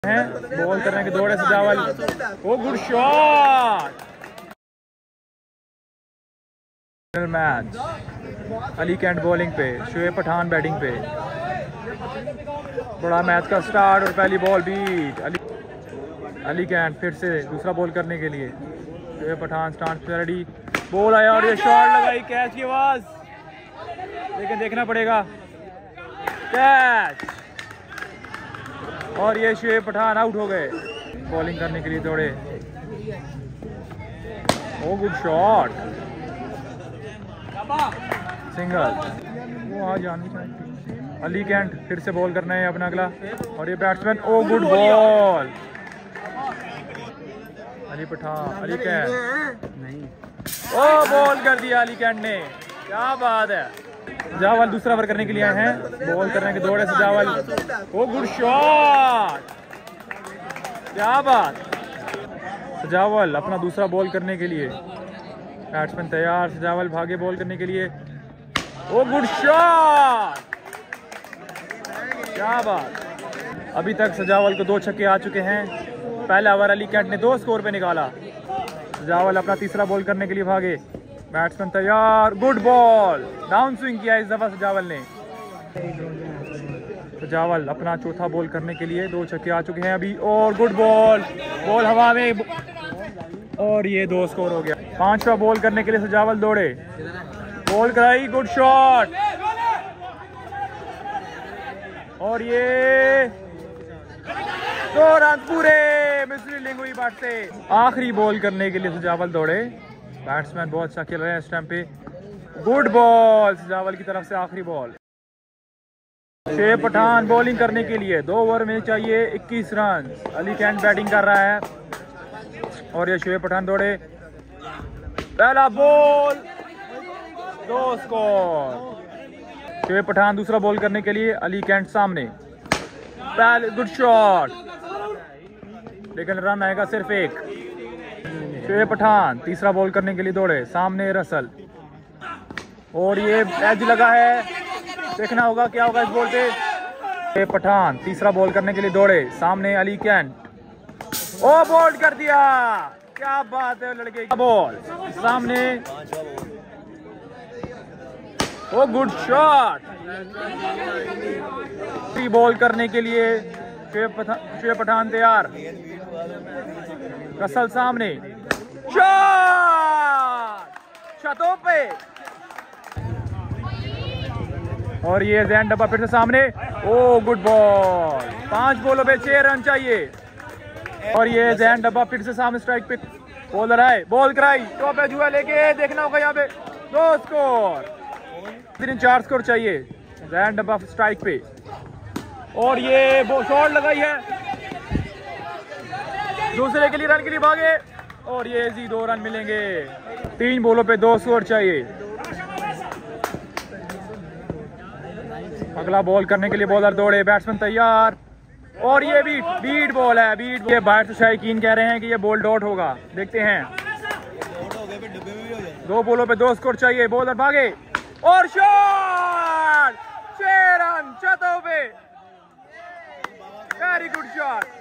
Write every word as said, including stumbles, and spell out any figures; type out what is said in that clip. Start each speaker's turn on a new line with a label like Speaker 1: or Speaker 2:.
Speaker 1: हैं बॉल करने के दौड़े से चावल। Oh good shot. Match Ali Kant bowling पे, शोएब पठान बैटिंग पे। बड़ा मैच का स्टार्ट और पहली बॉल बीट। अली अली कैंट फिर से दूसरा बॉल करने के लिए। शोएब पठान स्टांड पे रेडी। बॉल आया और ये शॉट लगाई, कैच की आवाज, लेकिन देखना पड़ेगा। कैच और ये शोएब पठान आउट हो गए। बॉलिंग करने के लिए दौड़े। Oh good shot, single. वो आ जानी चाहिए। अली कैंट फिर से बॉल करना है अपना अगला और ये batsman. Oh good ball. Ali Pathan, Ali Kant नहीं, ओ बॉल कर दिया अली कैंट ने, क्या बात है। सजावल दूसरा ओवर करने के लिए आए हैं। बॉल करने के दौड़े सजावल। ओ गुड शॉट, क्या बात। सजावल अपना दूसरा बॉल करने के लिए। बैट्समैन तैयार, सजावल भागे बॉल करने के लिए। ओ गुड शॉट, क्या बात। अभी तक सजावल को दो छक्के आ चुके हैं। पहला ओवर अली कैंट ने दो स्कोर पे निकाला। सजावल अपना तीसरा बॉल करने के लिए भागे। बैट्समैन तैयार, गुड बॉल, डाउन स्विंग किया इस दफा सजावल ने। सजावल अपना चौथा बॉल करने के लिए, दो छक्के आ चुके हैं अभी और गुड बॉल, बॉल हवा में और ये दो स्कोर हो गया। पांचवा बॉल करने के लिए सजावल दौड़े, बॉल कराई, गुड शॉट और ये दो रन पूरे। मिसफील्डिंग हुई बैट से। आखिरी बॉल करने के लिए सजावल दौड़े। बैट्समैन बहुत अच्छा खेल रहे हैं इस टाइम पे। गुड बॉल सजावल की तरफ से, आखिरी बॉल। शोएब पठान बॉलिंग करने के लिए, दो ओवर में चाहिए इक्कीस रन। अली कैंट बैटिंग कर रहा है और ये शोएब पठान दौड़े। पहला बॉल, दो स्कोर। शोएब पठान दूसरा बॉल करने के लिए, अली कैंट सामने। पहले गुड शॉट, लेकिन रन आएगा सिर्फ एक। शोएब पठान तीसरा बॉल करने के लिए दौड़े, सामने रसल और ये एज लगा है, देखना होगा क्या होगा इस बॉल पे। शोएब पठान तीसरा बॉल करने के लिए दौड़े, सामने अली कैंट। ओ बॉल कर दिया, क्या बात है लड़के की। बॉल सामने, ओ गुड शॉट। बॉल करने के लिए शोएब पठान, शोएब पठान तैयार, रसल सामने, शॉट छतों पे और ये जैन डब्बा फिर से सामने। ओ गुड बॉल, पांच बॉलों पे छह रन चाहिए और ये जैन डब्बा फिर से सामने स्ट्राइक पे। बॉलर आए, बॉल कराई, टॉप पे जुआ लेके, देखना होगा यहाँ पे। दो स्कोर, तीन चार स्कोर चाहिए। जैन डब्बा स्ट्राइक पे और ये शॉट लगाई है, दूसरे के लिए रन के लिए भागे और ये जी दो रन मिलेंगे। तीन बॉलों पे दो स्कोर चाहिए। अगला बॉल करने के लिए बॉलर दौड़े, बैट्समैन तैयार और ये बीट बीट बॉल है, बीट। ये बैट्स शायकीन कह रहे हैं कि ये बॉल डॉट होगा, देखते हैं। दो बॉलों पे दो स्कोर चाहिए। बॉलर भागे और शॉट, छह रन छतों पे। Very good shot.